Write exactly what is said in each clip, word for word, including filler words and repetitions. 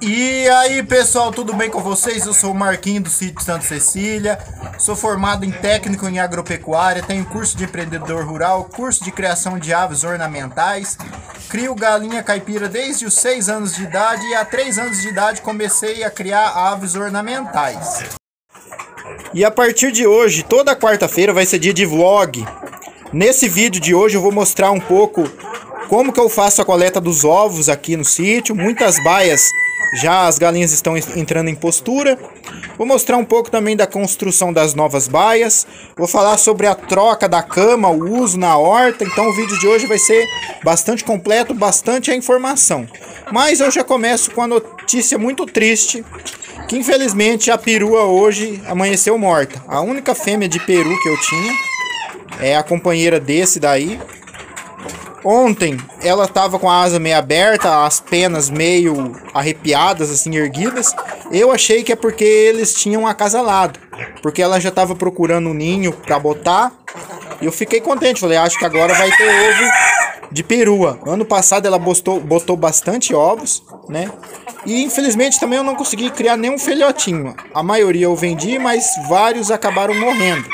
E aí pessoal, tudo bem com vocês? Eu sou o Marquinhos do sítio Santa Cecília, sou formado em técnico em agropecuária, tenho curso de empreendedor rural, curso de criação de aves ornamentais, crio galinha caipira desde os seis anos de idade e há três anos de idade comecei a criar aves ornamentais. E a partir de hoje, toda quarta-feira vai ser dia de vlog. Nesse vídeo de hoje eu vou mostrar um pouco como que eu faço a coleta dos ovos aqui no sítio, muitas baias. Já as galinhas estão entrando em postura. Vou mostrar um pouco também da construção das novas baias. Vou falar sobre a troca da cama, o uso na horta. Então o vídeo de hoje vai ser bastante completo, bastante a informação. Mas eu já começo com a notícia muito triste, que infelizmente a perua hoje amanheceu morta. A única fêmea de peru que eu tinha é a companheira desse daí. Ontem ela estava com a asa meio aberta, as penas meio arrepiadas, assim, erguidas. Eu achei que é porque eles tinham acasalado, porque ela já estava procurando um ninho para botar. E eu fiquei contente, falei, acho que agora vai ter ovo de perua. Ano passado ela botou, botou bastante ovos, né? E infelizmente também eu não consegui criar nenhum filhotinho. A maioria eu vendi, mas vários acabaram morrendo.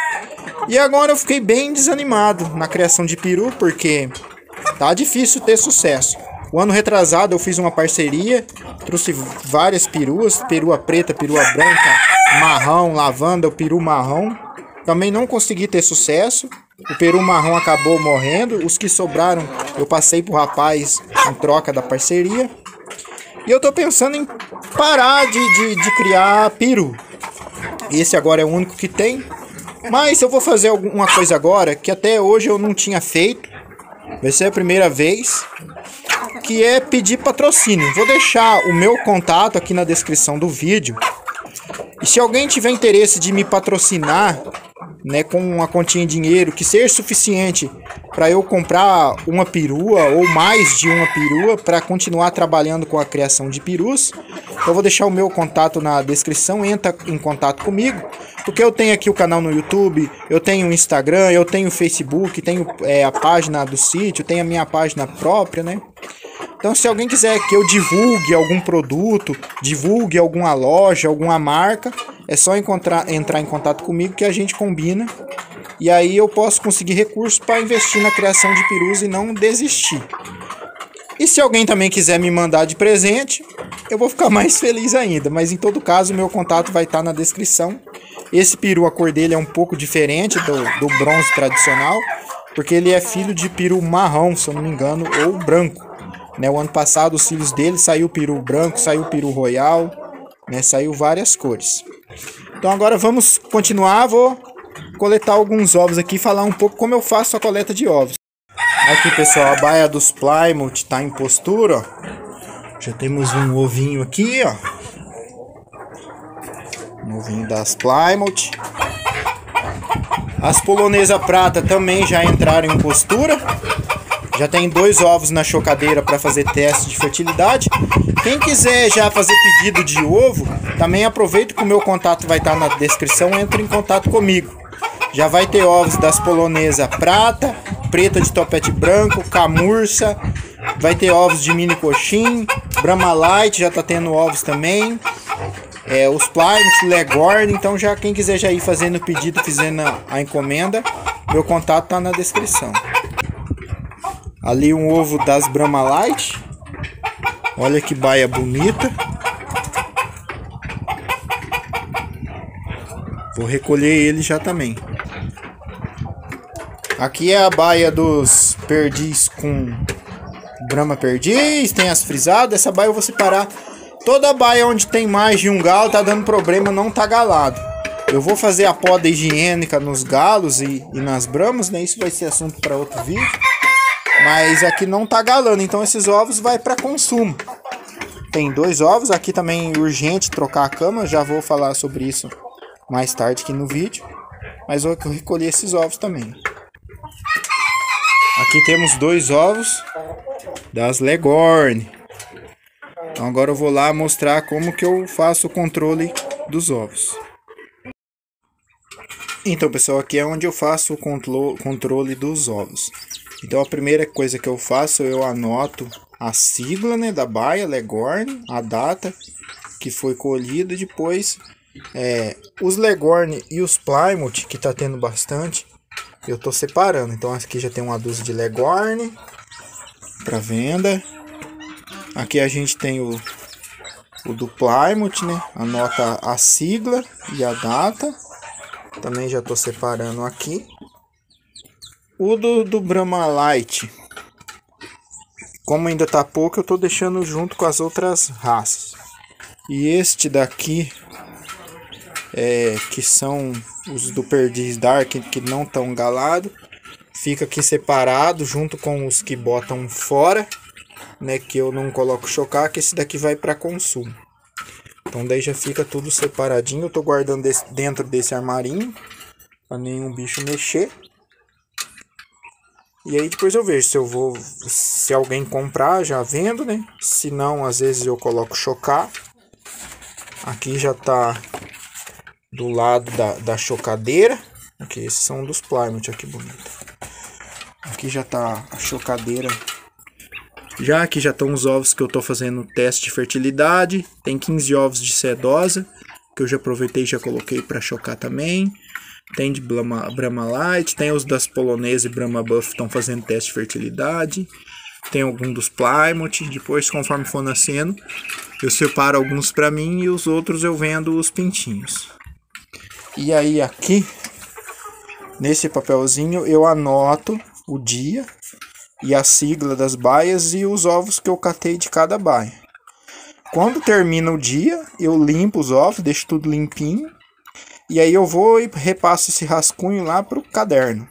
E agora eu fiquei bem desanimado na criação de peru, porque tá difícil ter sucesso. O ano retrasado eu fiz uma parceria, trouxe várias peruas, perua preta, perua branca, marrão, lavanda, o peru marrom. Também não consegui ter sucesso, o peru marrom acabou morrendo, os que sobraram eu passei pro rapaz em troca da parceria. E eu tô pensando em parar de, de, de criar peru. Esse agora é o único que tem. Mas eu vou fazer alguma coisa agora que até hoje eu não tinha feito. Vai ser a primeira vez. Que é pedir patrocínio. Vou deixar o meu contato aqui na descrição do vídeo. E se alguém tiver interesse de me patrocinar, né, com uma continha de dinheiro que seja suficiente para eu comprar uma perua ou mais de uma perua para continuar trabalhando com a criação de perus, eu vou deixar o meu contato na descrição. Entra em contato comigo, porque eu tenho aqui o canal no YouTube, eu tenho o Instagram, eu tenho o Facebook, tenho é, a página do sítio, tenho a minha página própria, né? Então se alguém quiser que eu divulgue algum produto, divulgue alguma loja, alguma marca, é só encontrar, entrar em contato comigo que a gente combina. E aí eu posso conseguir recursos para investir na criação de perus e não desistir. E se alguém também quiser me mandar de presente, eu vou ficar mais feliz ainda. Mas em todo caso o meu contato vai estar na descrição. Esse peru, a cor dele é um pouco diferente do, do bronze tradicional, porque ele é filho de peru marrom, se eu não me engano, ou branco. Né, o ano passado os filhos dele saiu peru branco, saiu peru royal, né, saiu várias cores. Então agora vamos continuar, vou coletar alguns ovos aqui e falar um pouco como eu faço a coleta de ovos. Aqui pessoal, a baia dos Plymouth está em postura, ó. Já temos um ovinho aqui, ó. Um ovinho das Plymouth. As polonesa prata também já entraram em postura. Já tem dois ovos na chocadeira para fazer teste de fertilidade. Quem quiser já fazer pedido de ovo, também aproveita que o meu contato vai estar na descrição, entre em contato comigo. Já vai ter ovos das polonesa prata, preta de topete branco, camurça, vai ter ovos de mini coxim, Brahma Light, já está tendo ovos também. É, os Plymouth, Leghorn, então já quem quiser já ir fazendo o pedido, fazendo a encomenda, meu contato está na descrição. Ali um ovo das Brahma Light. Olha que baia bonita. Vou recolher ele já também. Aqui é a baia dos perdiz com Brahma perdiz. Tem as frisadas. Essa baia eu vou separar. Toda baia onde tem mais de um galo tá dando problema, não tá galado. Eu vou fazer a poda higiênica nos galos e, e nas bramas, né? Isso vai ser assunto para outro vídeo. Mas aqui não tá galando, então esses ovos vai para consumo. Tem dois ovos, aqui também é urgente trocar a cama, já vou falar sobre isso mais tarde aqui no vídeo. Mas eu recolhi esses ovos também. Aqui temos dois ovos das Leghorn. Então agora eu vou lá mostrar como que eu faço o controle dos ovos. Então pessoal, aqui é onde eu faço o controle dos ovos. Então a primeira coisa que eu faço, eu anoto a sigla, né, da baia, Leghorn, a data que foi colhido, e depois é, os Leghorn e os Plymouth, que tá tendo bastante, eu tô separando. Então aqui já tem uma dúzia de Leghorn para venda. Aqui a gente tem o, o do Plymouth, né? Anota a sigla e a data. Também já tô separando aqui. O do, do Brahma Light, como ainda tá pouco, eu tô deixando junto com as outras raças. E este daqui, é, que são os do Perdiz Dark, que não estão galados, fica aqui separado junto com os que botam fora, né, que eu não coloco chocar, que esse daqui vai para consumo. Então daí já fica tudo separadinho. Eu tô guardando desse, dentro desse armarinho, para nenhum bicho mexer. E aí depois eu vejo se eu vou, se alguém comprar, já vendo, né? Se não, às vezes eu coloco chocar. Aqui já tá do lado da, da chocadeira. Aqui, esses são dos Plymouth, aqui bonito. Aqui já tá a chocadeira. Já aqui já estão os ovos que eu tô fazendo teste de fertilidade. Tem quinze ovos de sedosa, que eu já aproveitei e já coloquei para chocar também. Tem de Brahma, Brahma Light, tem os das Polonesa e Brahma Buff que estão fazendo teste de fertilidade. Tem algum dos Plymouth. Depois, conforme for nascendo, eu separo alguns para mim e os outros eu vendo os pintinhos. E aí aqui, nesse papelzinho, eu anoto o dia e a sigla das baias e os ovos que eu catei de cada baia. Quando termina o dia, eu limpo os ovos, deixo tudo limpinho. E aí eu vou e repasso esse rascunho lá pro caderno.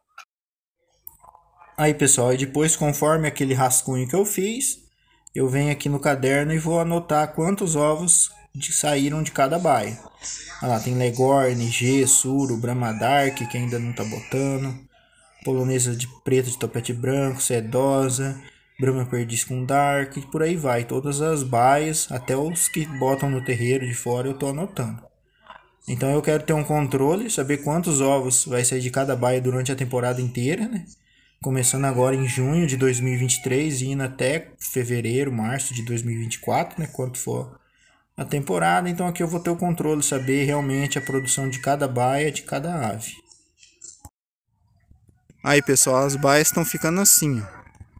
Aí pessoal, e depois, conforme aquele rascunho que eu fiz, eu venho aqui no caderno e vou anotar quantos ovos de, saíram de cada baia. Olha lá, tem Leghorn, G, Suro, Brahma Dark, que ainda não tá botando. Polonesa de preto de topete branco, sedosa, Brahma Perdiz com Dark, e por aí vai. Todas as baias, até os que botam no terreiro de fora, eu tô anotando. Então eu quero ter um controle, saber quantos ovos vai sair de cada baia durante a temporada inteira, né? Começando agora em junho de dois mil e vinte e três e indo até fevereiro, março de dois mil e vinte e quatro, né? Quanto for a temporada. Então aqui eu vou ter o controle, saber realmente a produção de cada baia, de cada ave. Aí pessoal, as baias estão ficando assim, ó.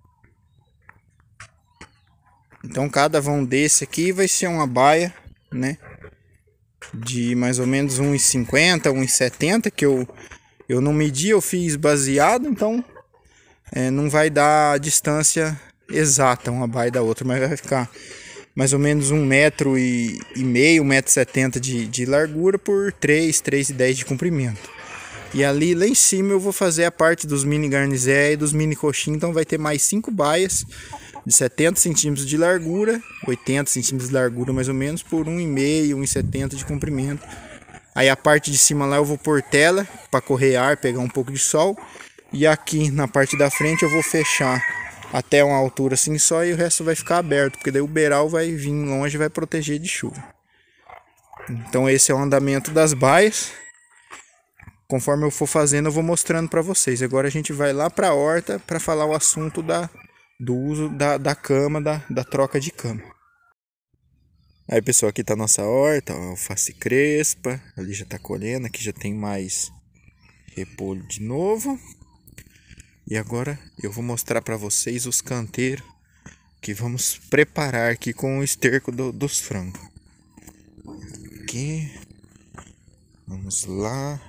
Então cada vão desse aqui vai ser uma baia, né? De mais ou menos um e cinquenta, um e setenta, que eu, eu não medi, eu fiz baseado, então é, não vai dar a distância exata uma baia da outra, mas vai ficar mais ou menos um metro e, e meio, um metro e setenta de, de largura por três, três e dez de comprimento. E ali lá em cima eu vou fazer a parte dos mini garnizé e dos mini coxinhos, então vai ter mais cinco baias de setenta centímetros de largura, oitenta centímetros de largura mais ou menos, por um e meio, um e setenta de comprimento. Aí a parte de cima lá eu vou pôr tela para correr ar, pegar um pouco de sol. E aqui na parte da frente eu vou fechar até uma altura assim só, e o resto vai ficar aberto, porque daí o beiral vai vir longe e vai proteger de chuva. Então esse é o andamento das baias. Conforme eu for fazendo eu vou mostrando para vocês. Agora a gente vai lá para a horta para falar o assunto da do uso da, da cama, da, da troca de cama. Aí pessoal, aqui tá a nossa horta, ó, alface crespa, ali já tá colhendo, aqui já tem mais repolho de novo. E agora eu vou mostrar para vocês os canteiros que vamos preparar aqui com o esterco do, dos frangos. Aqui, vamos lá.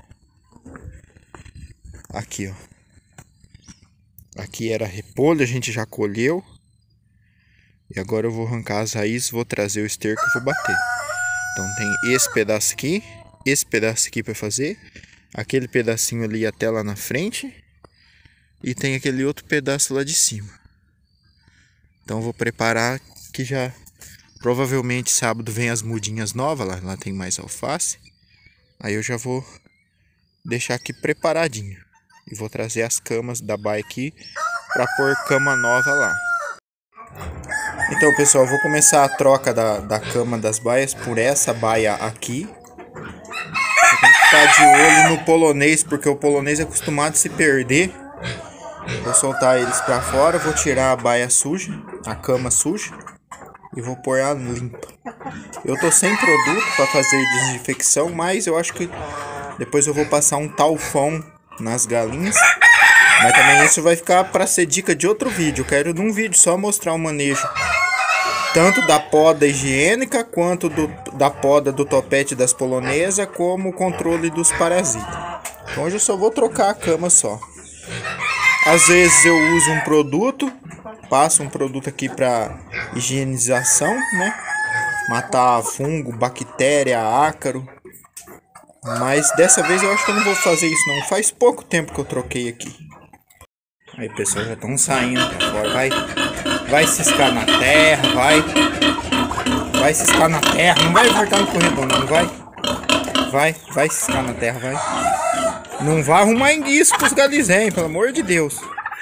Aqui, ó. Aqui era repolho, a gente já colheu. E agora eu vou arrancar as raízes, vou trazer o esterco e vou bater. Então tem esse pedaço aqui, esse pedaço aqui para fazer, aquele pedacinho ali até lá na frente, e tem aquele outro pedaço lá de cima. Então eu vou preparar, que já provavelmente sábado vem as mudinhas novas, lá, lá tem mais alface. Aí eu já vou deixar aqui preparadinho. E vou trazer as camas da baia aqui para pôr cama nova lá. Então pessoal, eu vou começar a troca da, da cama das baias por essa baia aqui. Tem que ficar de olho no polonês, porque o polonês é acostumado a se perder Vou soltar eles pra fora, vou tirar a baia suja, a cama suja e vou pôr ela limpa. Eu tô sem produto para fazer desinfecção, mas eu acho que depois eu vou passar um talfão nas galinhas. Mas também isso vai ficar para ser dica de outro vídeo. Eu quero num vídeo só mostrar o manejo tanto da poda higiênica quanto do, da poda do topete das polonesas, como o controle dos parasitas. Então hoje eu só vou trocar a cama só. Às vezes eu uso um produto, passo um produto aqui para higienização, né? Matar fungo, bactéria, ácaro. Mas dessa vez eu acho que eu não vou fazer isso não. Faz pouco tempo que eu troquei aqui. Aí pessoal, já estão saindo pra fora. Vai, vai ciscar na terra, vai. Vai ciscar na terra. Não vai voltar no corredor não, vai. Vai, vai ciscar na terra, vai. Não vai arrumar enguiço pros galizenhos, pelo amor de Deus.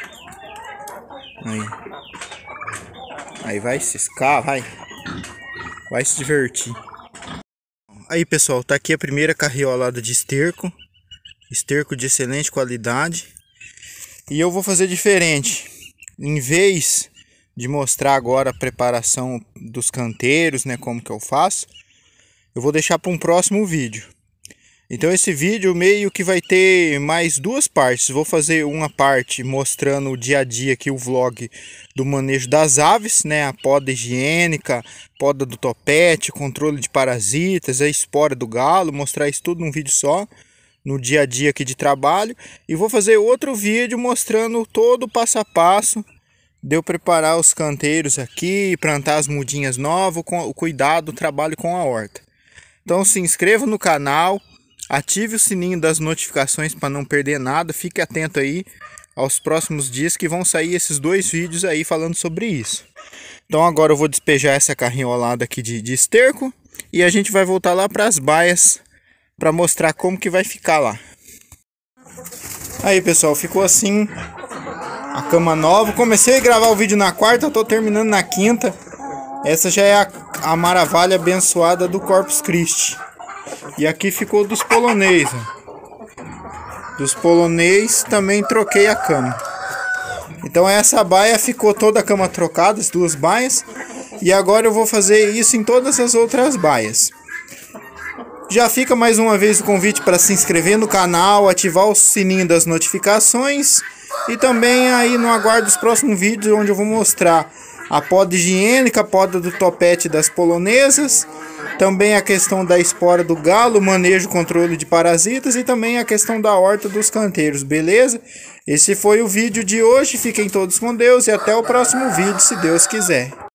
Aí. Aí vai ciscar, vai. Vai se divertir. Aí pessoal, tá aqui a primeira carriolada de esterco. Esterco de excelente qualidade. E eu vou fazer diferente. Em vez de mostrar agora a preparação dos canteiros, né, como que eu faço, eu vou deixar para um próximo vídeo. Então esse vídeo meio que vai ter mais duas partes. Vou fazer uma parte mostrando o dia a dia aqui, o vlog do manejo das aves, né? A poda higiênica, poda do topete, controle de parasitas, a espora do galo, mostrar isso tudo num vídeo só, no dia a dia aqui de trabalho. E vou fazer outro vídeo mostrando todo o passo a passo de eu preparar os canteiros aqui, plantar as mudinhas novas, com o cuidado, o trabalho com a horta. Então se inscreva no canal. Ative o sininho das notificações para não perder nada. Fique atento aí aos próximos dias que vão sair esses dois vídeos aí falando sobre isso. Então agora eu vou despejar essa carrinholada aqui de, de esterco. E a gente vai voltar lá para as baias para mostrar como que vai ficar lá. Aí pessoal, ficou assim a cama nova. Comecei a gravar o vídeo na quarta, eu tô terminando na quinta. Essa já é a, a maravilha abençoada do Corpus Christi. E aqui ficou dos polonês. Dos polonês também troquei a cama. Então essa baia ficou toda a cama trocada, as duas baias. E agora eu vou fazer isso em todas as outras baias. Já fica mais uma vez o convite para se inscrever no canal, ativar o sininho das notificações. E também aí no aguardo dos próximos vídeos, onde eu vou mostrar a poda higiênica, a poda do topete das polonesas. Também a questão da espora do galo, manejo, controle de parasitas e também a questão da horta dos canteiros, beleza? Esse foi o vídeo de hoje, fiquem todos com Deus e até o próximo vídeo, se Deus quiser.